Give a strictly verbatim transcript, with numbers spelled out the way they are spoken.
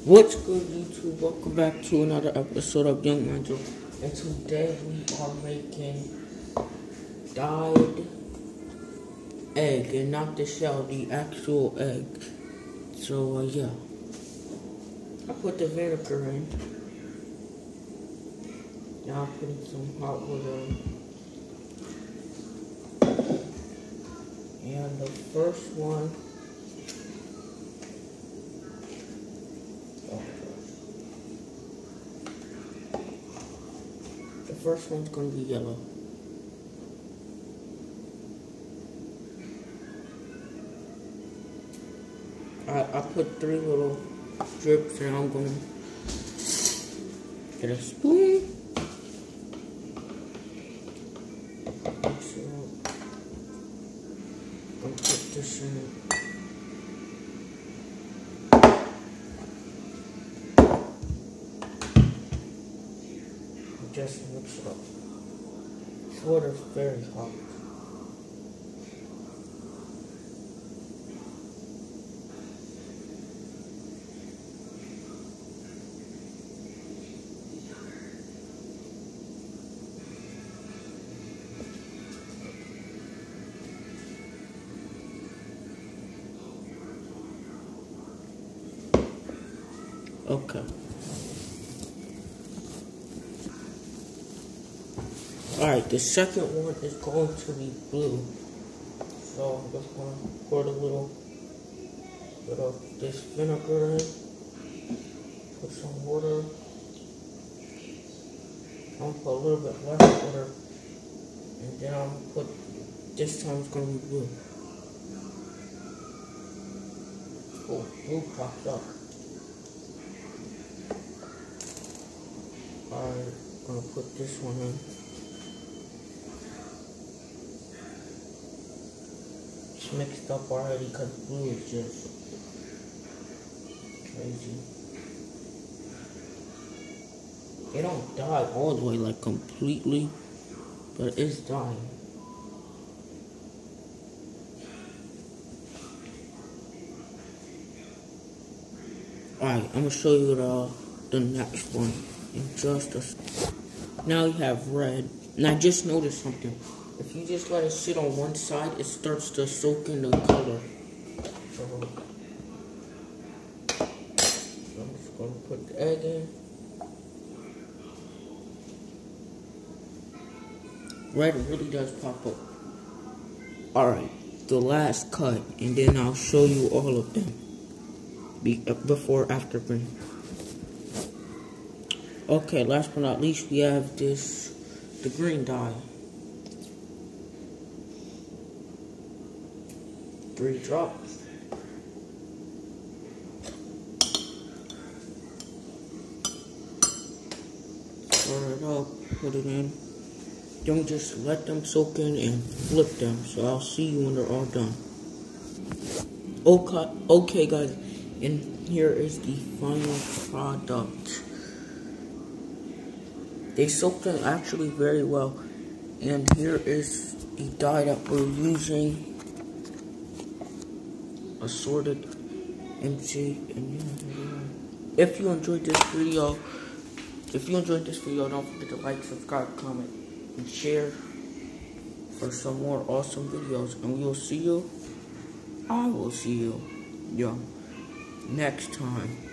What's good, YouTube? Welcome back to another episode of Young Angel. And today we are making dyed egg, and not the shell, the actual egg. So, uh, yeah. I put the vinegar in. Now I'm putting some hot water. And the first one. The first one's gonna be yellow. I, I put three little drips, and I'm gonna get a spoon. Mix it up. I'm gonna put this in it. Just mix it up. This water's very hot. Okay. Alright, the second one is going to be blue. So I'm just going to pour a little bit of this vinegar in. Put some water. I'm going to put a little bit less water. And then I'm going to put, this time it's going to be blue. Oh, blue popped up. Alright, I'm going to put this one in. It's mixed up already because blue is just crazy. It don't dye all the way, like completely, but it's dying. Alright, I'm gonna show you the, the next one in just a second. Now you have red. And I just noticed something. If you just let it sit on one side, it starts to soak in the color. So, I'm just gonna put the egg in. Red really does pop up. Alright, the last cut, and then I'll show you all of them. Be, uh, before, after green. Okay, last but not least, we have this, the green dye. Three drops. Stir it up, put it in. Don't just let them soak in and flip them. So I'll see you when they're all done. Okay, okay guys, and here is the final product. They soaked in actually very well. And here is the dye that we're using. Assorted M G. And yeah, if you enjoyed this video, if you enjoyed this video, don't forget to like, subscribe, comment, and share for some more awesome videos. And we will see you. I will see you, yo, next time.